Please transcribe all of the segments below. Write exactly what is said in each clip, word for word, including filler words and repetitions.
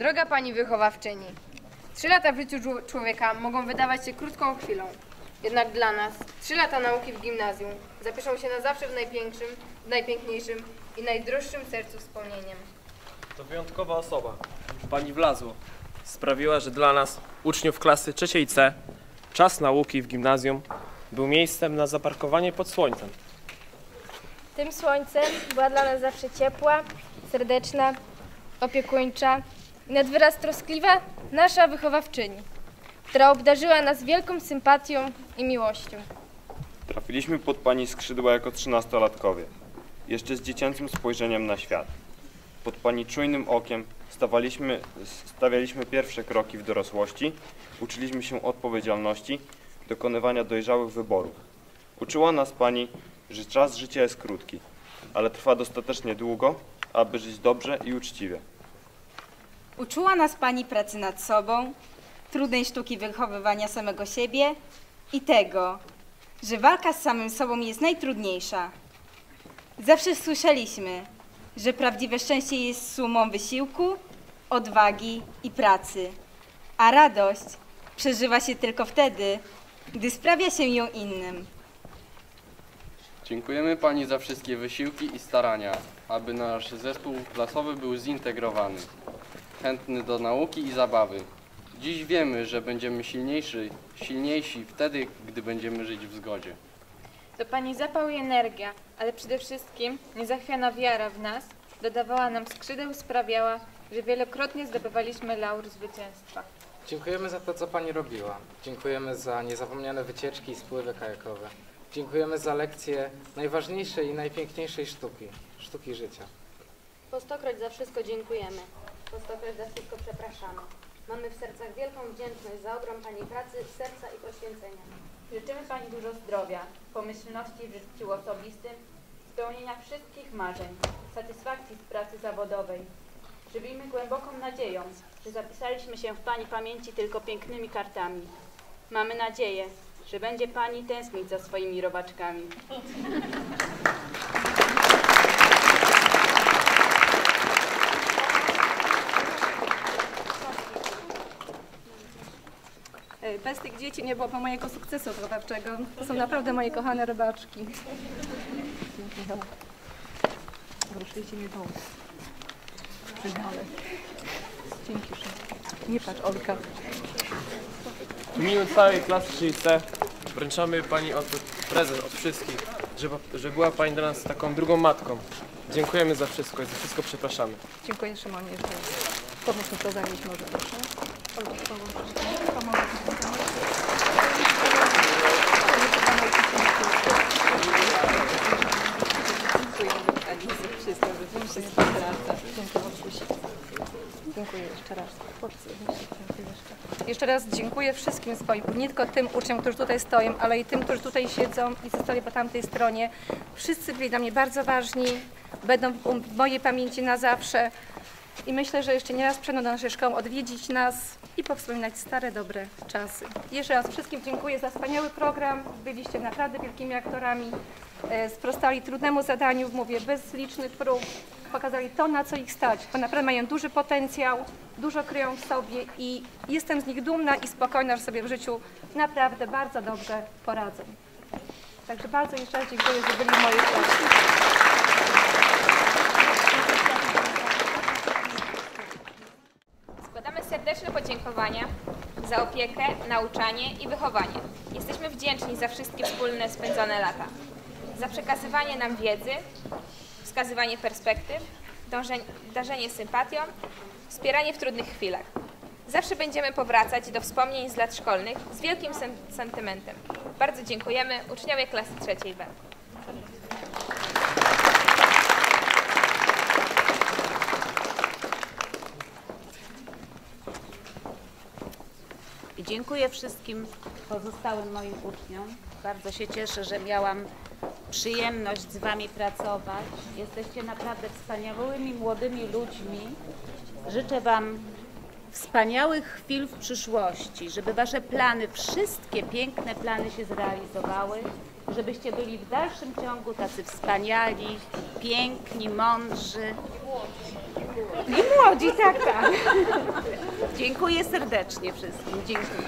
Droga pani wychowawczyni, trzy lata w życiu człowieka mogą wydawać się krótką chwilą. Jednak dla nas trzy lata nauki w gimnazjum zapiszą się na zawsze w najpiększym, w najpiękniejszym i najdroższym sercu wspomnieniem. To wyjątkowa osoba, pani Wlazło, sprawiła, że dla nas, uczniów klasy trzeciej C, czas nauki w gimnazjum był miejscem na zaparkowanie pod słońcem. Tym słońcem była dla nas zawsze ciepła, serdeczna, opiekuńcza i nad wyraz troskliwa nasza wychowawczyni, która obdarzyła nas wielką sympatią i miłością. Trafiliśmy pod pani skrzydła jako trzynastolatkowie, jeszcze z dziecięcym spojrzeniem na świat. Pod pani czujnym okiem stawaliśmy, stawialiśmy pierwsze kroki w dorosłości, uczyliśmy się odpowiedzialności, dokonywania dojrzałych wyborów. Uczyła nas pani, że czas życia jest krótki, ale trwa dostatecznie długo, aby żyć dobrze i uczciwie. Uczyła nas pani pracy nad sobą, trudnej sztuki wychowywania samego siebie i tego, że walka z samym sobą jest najtrudniejsza. Zawsze słyszeliśmy, że prawdziwe szczęście jest sumą wysiłku, odwagi i pracy, a radość przeżywa się tylko wtedy, gdy sprawia się ją innym. Dziękujemy pani za wszystkie wysiłki i starania, aby nasz zespół klasowy był zintegrowany, chętny do nauki i zabawy. Dziś wiemy, że będziemy silniejsi, silniejsi wtedy, gdy będziemy żyć w zgodzie. To pani zapał i energia, ale przede wszystkim niezachwiana wiara w nas dodawała nam skrzydeł i sprawiała, że wielokrotnie zdobywaliśmy laur zwycięstwa. Dziękujemy za to, co pani robiła. Dziękujemy za niezapomniane wycieczki i spływy kajakowe. Dziękujemy za lekcję najważniejszej i najpiękniejszej sztuki, sztuki życia. Po stokroć za wszystko dziękujemy. Po stokroć za wszystko przepraszamy. Mamy w sercach wielką wdzięczność za ogrom pani pracy, serca i poświęcenia. Życzymy pani dużo zdrowia, pomyślności w życiu osobistym, spełnienia wszystkich marzeń, satysfakcji z pracy zawodowej. Żywimy głęboką nadzieją, że zapisaliśmy się w pani pamięci tylko pięknymi kartami. Mamy nadzieję, że będzie pani tęsknić za swoimi robaczkami. Bez tych dzieci nie byłoby mojego sukcesu wychowawczego. To są naprawdę moje kochane robaczki. Ruszyjcie mnie dołu. Przydale. Dzięki. Nie patrz, Olka. W imieniu całej klasy trzeciej C wręczamy pani od, prezent od wszystkich, że, że była pani dla nas taką drugą matką. Dziękujemy za wszystko i za wszystko przepraszamy. Dziękuję, Szymonie, jeszcze raz. Pomóż mi to zanieść może, proszę. Olga, pomóż. Pomóż. Dziękuję jeszcze raz. Jeszcze raz dziękuję wszystkim swoim, nie tylko tym uczniom, którzy tutaj stoją, ale i tym, którzy tutaj siedzą i zostali po tamtej stronie. Wszyscy byli dla mnie bardzo ważni, będą w mojej pamięci na zawsze. I myślę, że jeszcze nie raz przyjdą do naszej szkoły odwiedzić nas i powspominać stare, dobre czasy. Jeszcze raz wszystkim dziękuję za wspaniały program. Byliście naprawdę wielkimi aktorami. Sprostali trudnemu zadaniu, mówię, bez licznych prób. Pokazali to, na co ich stać, bo naprawdę mają duży potencjał, dużo kryją w sobie i jestem z nich dumna i spokojna, że sobie w życiu naprawdę bardzo dobrze poradzą. Także bardzo jeszcze raz dziękuję, że byli w mojej klasie. Składamy serdeczne podziękowania za opiekę, nauczanie i wychowanie. Jesteśmy wdzięczni za wszystkie wspólne spędzone lata. Za przekazywanie nam wiedzy, wskazywanie perspektyw, dążenie, darzenie sympatią, wspieranie w trudnych chwilach. Zawsze będziemy powracać do wspomnień z lat szkolnych z wielkim sen sentymentem. Bardzo dziękujemy, uczniowie klasy trzeciej B. Dziękuję wszystkim pozostałym moim uczniom. Bardzo się cieszę, że miałam przyjemność z wami pracować. Jesteście naprawdę wspaniałymi, młodymi ludźmi. Życzę wam wspaniałych chwil w przyszłości, żeby wasze plany, wszystkie piękne plany się zrealizowały, żebyście byli w dalszym ciągu tacy wspaniali, piękni, mądrzy I młodzi, tak, tak. Dziękuję serdecznie wszystkim. Dziękuję.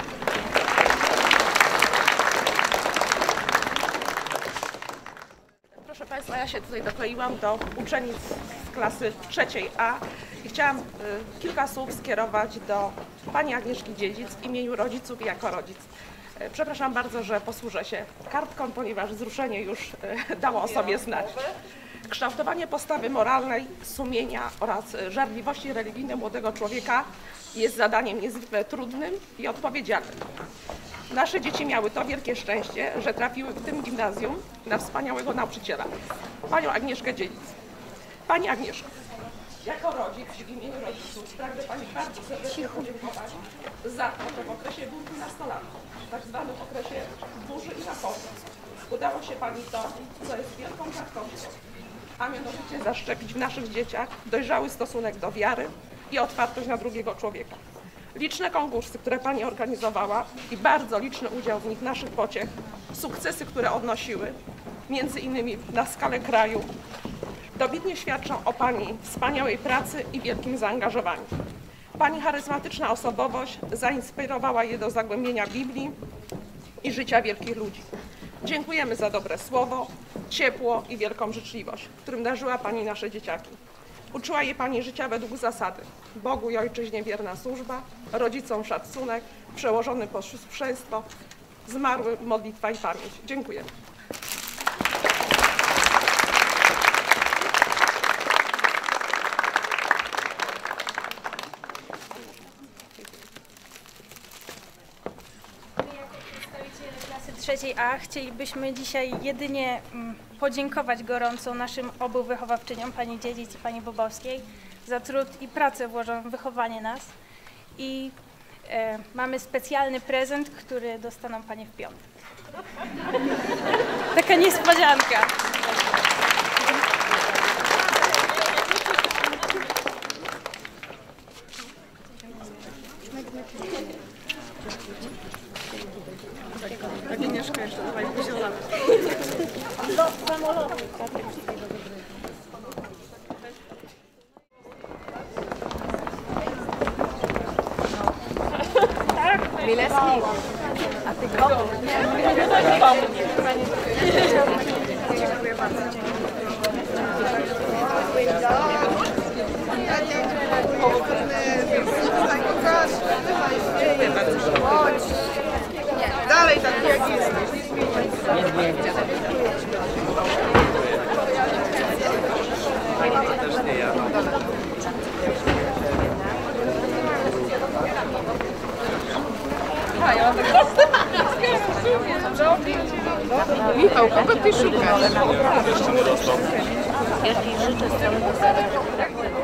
Proszę Państwa, ja się tutaj dokleiłam do uczennic z klasy trzeciej A i chciałam y, kilka słów skierować do pani Agnieszki Dziedzic w imieniu rodziców i jako rodzic. Y, przepraszam bardzo, że posłużę się kartką, ponieważ wzruszenie już y, dało o sobie znać. Kształtowanie postawy moralnej, sumienia oraz y, żarliwości religijnej młodego człowieka jest zadaniem niezwykle trudnym i odpowiedzialnym. Nasze dzieci miały to wielkie szczęście, że trafiły w tym gimnazjum na wspaniałego nauczyciela, panią Agnieszkę Dziedzic. Pani Agnieszko, jako rodzic w imieniu rodziców pragnę Pani bardzo serdecznie podziękować za to, że w okresie buntu nastolatków, w tak zwanym okresie burzy i naporów, udało się Pani to, co jest wielką wartością, a mianowicie zaszczepić w naszych dzieciach dojrzały stosunek do wiary i otwartość na drugiego człowieka. Liczne konkursy, które Pani organizowała i bardzo liczny udział w nich naszych pociech, sukcesy, które odnosiły, między innymi na skalę kraju, dobitnie świadczą o Pani wspaniałej pracy i wielkim zaangażowaniu. Pani charyzmatyczna osobowość zainspirowała je do zagłębienia Biblii i życia wielkich ludzi. Dziękujemy za dobre słowo, ciepło i wielką życzliwość, którym darzyła Pani nasze dzieciaki. Uczyła je Pani życia według zasady: Bogu i Ojczyźnie wierna służba, rodzicom szacunek, przełożony posłuszeństwo, zmarły modlitwa i pamięć. Dziękuję. Trzeciej A chcielibyśmy dzisiaj jedynie mm, podziękować gorąco naszym obu wychowawczyniom, pani Dziedzic i pani Bobowskiej, za trud i pracę włożoną w wychowanie nas. I e, mamy specjalny prezent, który dostaną panie w piątek. Taka niespodzianka. Agnieszka jeszcze dawaj poziomamy. Do samolotu. Mileski, a ty go? Dziękuję bardzo. Dalej tak jak jesteś. Też nie ja. Michał, kogo ty szukasz? Ja ci życzę z całego serca.